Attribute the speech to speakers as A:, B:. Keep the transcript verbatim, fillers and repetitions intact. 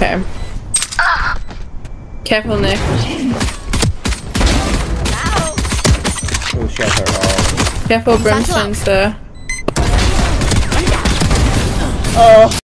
A: Okay. Careful, Nick.
B: Oh, shelter. Oh.
A: Careful, Brimstone's there.
B: Oh.